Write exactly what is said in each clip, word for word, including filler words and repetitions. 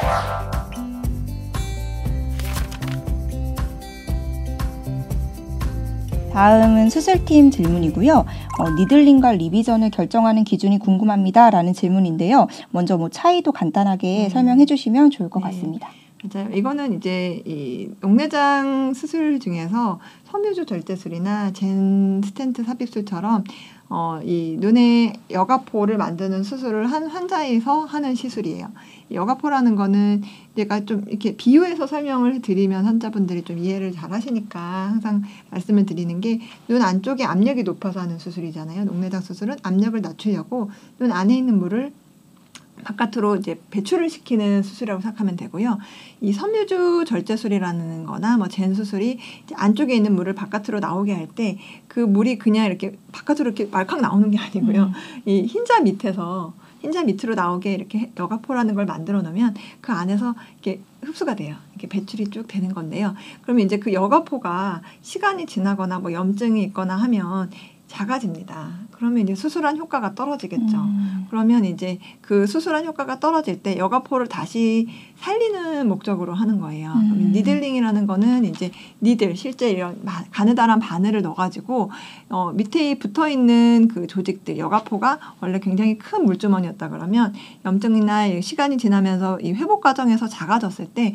다음은 수술팀 질문이고요. 어, 니들링과 리비전을 결정하는 기준이 궁금합니다. 라는 질문인데요. 먼저 뭐 차이도 간단하게 음. 설명해 주시면 좋을 것 네. 같습니다. 맞아요. 이거는 이제 이 녹내장 수술 중에서 섬유주 절제술이나 젠 스텐트 삽입술처럼 어, 이 눈의 여가포를 만드는 수술을 한 환자에서 하는 시술이에요. 여가포라는 거는 제가 좀 이렇게 비유해서 설명을 드리면 환자분들이 좀 이해를 잘 하시니까 항상 말씀을 드리는 게 눈 안쪽에 압력이 높아서 하는 수술이잖아요. 녹내장 수술은 압력을 낮추려고 눈 안에 있는 물을 바깥으로 이제 배출을 시키는 수술이라고 생각하면 되고요. 이 섬유주 절제술이라는 거나 뭐 젠 수술이 이제 안쪽에 있는 물을 바깥으로 나오게 할 때 그 물이 그냥 이렇게 바깥으로 이렇게 말칵 나오는 게 아니고요. 음. 이 흰자 밑에서 흰자 밑으로 나오게 이렇게 여가포라는 걸 만들어 놓으면 그 안에서 이렇게 흡수가 돼요. 이렇게 배출이 쭉 되는 건데요. 그러면 이제 그 여가포가 시간이 지나거나 뭐 염증이 있거나 하면 작아집니다. 그러면 이제 수술한 효과가 떨어지겠죠. 음. 그러면 이제 그 수술한 효과가 떨어질 때 여가포를 다시 살리는 목적으로 하는 거예요. 음. 그럼 니들링이라는 거는 이제 니들 실제 이런 가느다란 바늘을 넣어가지고 어, 밑에 붙어 있는 그 조직들 여가포가 원래 굉장히 큰 물주머니였다 그러면 염증이나 시간이 지나면서 이 회복 과정에서 작아졌을 때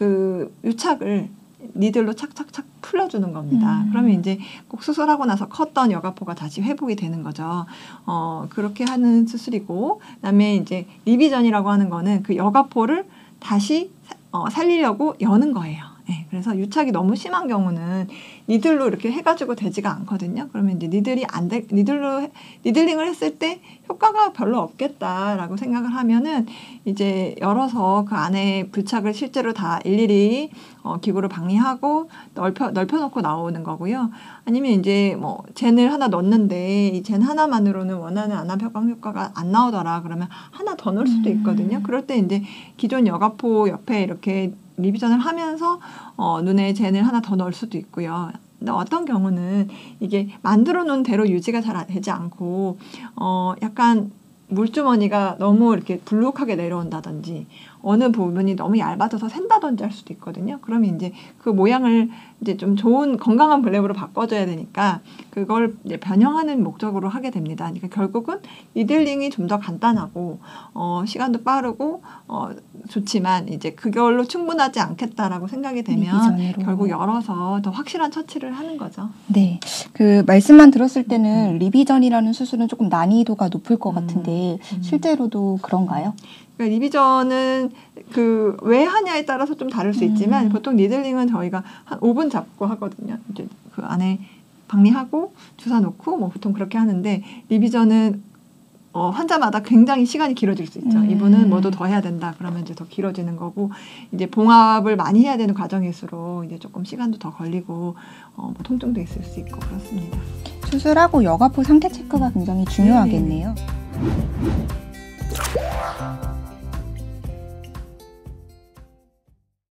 그 유착을 니들로 착착착 풀어주는 겁니다. 음. 그러면 이제 꼭 수술하고 나서 컸던 여가포가 다시 회복이 되는 거죠. 어, 그렇게 하는 수술이고, 그다음에 이제 리비전이라고 하는 거는 그 여가포를 다시 어, 살리려고 여는 거예요. 네, 그래서 유착이 너무 심한 경우는 니들로 이렇게 해가지고 되지가 않거든요. 그러면 이제 니들이 안 돼, 니들로, 니들링을 했을 때 효과가 별로 없겠다라고 생각을 하면은 이제 열어서 그 안에 부착을 실제로 다 일일이 어, 기구로 방리하고 넓혀, 넓혀놓고 나오는 거고요. 아니면 이제 뭐 젠을 하나 넣었는데 이 젠 하나만으로는 원하는 안압혈관 효과가 안 나오더라. 그러면 하나 더 넣을 수도 있거든요. 그럴 때 이제 기존 여가포 옆에 이렇게 리비전을 하면서 어, 눈에 젠을 하나 더 넣을 수도 있고요. 근데 어떤 경우는 이게 만들어 놓은 대로 유지가 잘 되지 않고 어, 약간 물주머니가 너무 이렇게 불룩하게 내려온다든지 어느 부분이 너무 얇아져서 샌다든지 할 수도 있거든요. 그러면 이제 그 모양을 이제 좀 좋은 건강한 블랙으로 바꿔줘야 되니까 그걸 이제 변형하는 목적으로 하게 됩니다. 그러니까 결국은 니들링이 좀 더 간단하고 어, 시간도 빠르고 어, 좋지만 이제 그걸로 충분하지 않겠다라고 생각이 되면 리비전으로. 결국 열어서 더 확실한 처치를 하는 거죠. 네, 그 말씀만 들었을 때는 음. 리비전이라는 수술은 조금 난이도가 높을 것 같은데 음. 실제로도 그런가요? 그러니까 리비전은 그 왜 하냐에 따라서 좀 다를 수 있지만 음. 보통 니들링은 저희가 한 오 분 잡고 하거든요. 이제 그 안에 방리하고 주사 놓고 뭐 보통 그렇게 하는데 리비전은 어, 환자마다 굉장히 시간이 길어질 수 있죠. 음. 이분은 뭐도 더 해야 된다. 그러면 이제 더 길어지는 거고 이제 봉합을 많이 해야 되는 과정일수록 이제 조금 시간도 더 걸리고 어, 뭐 통증도 있을 수 있고 그렇습니다. 수술하고 여가포 상태 체크가 굉장히 중요하겠네요. 네.